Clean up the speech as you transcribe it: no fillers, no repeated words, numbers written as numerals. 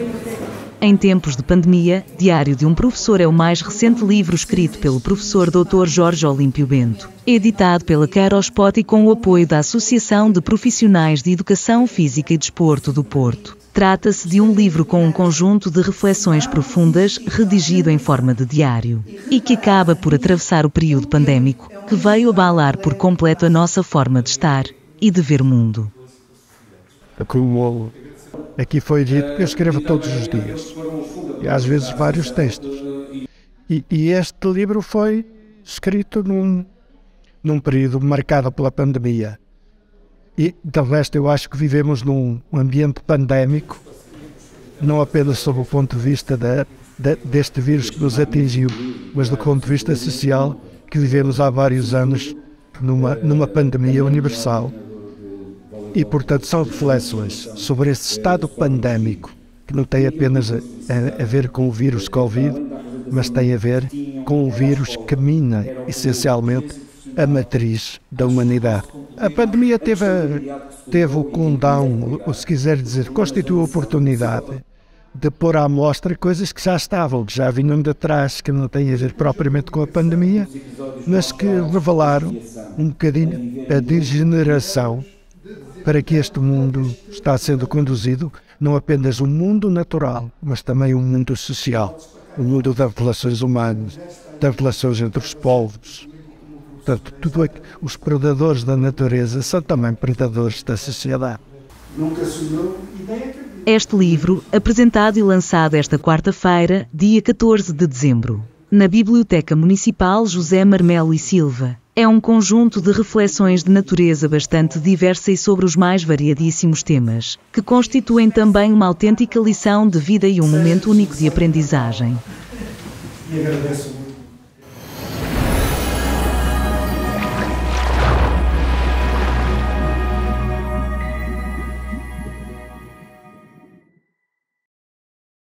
Em tempos de pandemia, Diário de um Professor é o mais recente livro escrito pelo professor Dr. Jorge Olímpio Bento, editado pela Queiroz-Pote e com o apoio da Associação de Profissionais de Educação Física e Desporto do Porto. Trata-se de um livro com um conjunto de reflexões profundas, redigido em forma de diário, e que acaba por atravessar o período pandémico, que veio abalar por completo a nossa forma de estar e de ver o mundo. Como aqui foi dito, eu escrevo todos os dias, e às vezes vários textos. E este livro foi escrito num período marcado pela pandemia. E, de resto, eu acho que vivemos num ambiente pandémico, não apenas sob o ponto de vista deste vírus que nos atingiu, mas do ponto de vista social, que vivemos há vários anos numa pandemia universal. E, portanto, são reflexões sobre esse estado pandémico, que não tem apenas a ver com o vírus Covid, mas tem a ver com o vírus que mina, essencialmente, a matriz da humanidade. A pandemia teve o condão, ou se quiser dizer, constituiu a oportunidade de pôr à mostra coisas que já estavam, que já vinham de trás, que não têm a ver propriamente com a pandemia, mas que revelaram um bocadinho a degeneração para que este mundo está sendo conduzido, não apenas um mundo natural, mas também um mundo social, o mundo das relações humanas, das relações entre os povos. Portanto, os predadores da natureza são também predadores da sociedade. Este livro, apresentado e lançado esta quarta-feira, dia 14 de dezembro, na Biblioteca Municipal José Marmelo e Silva, é um conjunto de reflexões de natureza bastante diversa e sobre os mais variadíssimos temas, que constituem também uma autêntica lição de vida e um momento único de aprendizagem. E agradeço